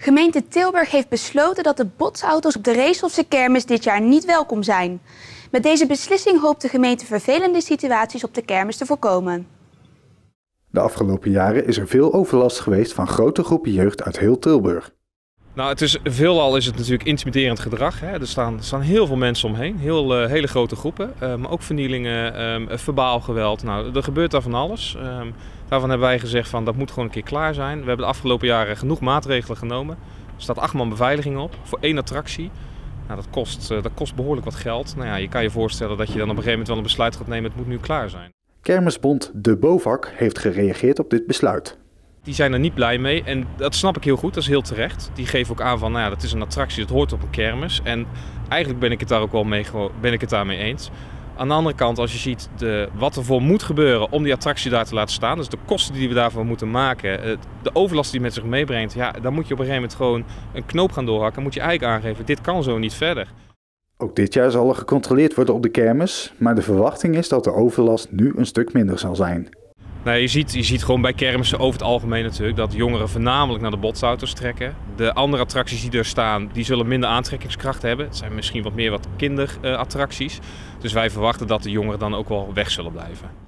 Gemeente Tilburg heeft besloten dat de botsauto's op de Reeshofse kermis dit jaar niet welkom zijn. Met deze beslissing hoopt de gemeente vervelende situaties op de kermis te voorkomen. De afgelopen jaren is er veel overlast geweest van grote groepen jeugd uit heel Tilburg. Nou, veelal is het natuurlijk intimiderend gedrag. Hè. Er staan heel veel mensen omheen, hele grote groepen. Maar ook vernielingen, verbaal geweld. Nou, er gebeurt daar van alles. Daarvan hebben wij gezegd van dat moet gewoon een keer klaar zijn. We hebben de afgelopen jaren genoeg maatregelen genomen. Er staat 8 man beveiliging op voor 1 attractie. Nou, dat kost behoorlijk wat geld. Nou ja, je kan je voorstellen dat je dan op een gegeven moment wel een besluit gaat nemen. Het moet nu klaar zijn. Kermisbond De BOVAC heeft gereageerd op dit besluit. Die zijn er niet blij mee en dat snap ik heel goed, dat is heel terecht. Die geven ook aan van, nou ja, dat is een attractie, dat hoort op een kermis. En eigenlijk ben ik het daar ook wel daarmee eens. Aan de andere kant, als je ziet wat er voor moet gebeuren om die attractie daar te laten staan, dus de kosten die we daarvoor moeten maken, de overlast die met zich meebrengt, ja, dan moet je op een gegeven moment gewoon een knoop gaan doorhakken. Moet je eigenlijk aangeven, dit kan zo niet verder. Ook dit jaar zal er gecontroleerd worden op de kermis, maar de verwachting is dat de overlast nu een stuk minder zal zijn. Nou, je ziet gewoon bij kermissen over het algemeen natuurlijk dat jongeren voornamelijk naar de botsauto's trekken. De andere attracties die er staan, die zullen minder aantrekkingskracht hebben. Het zijn misschien wat kinderattracties. Dus wij verwachten dat de jongeren dan ook wel weg zullen blijven.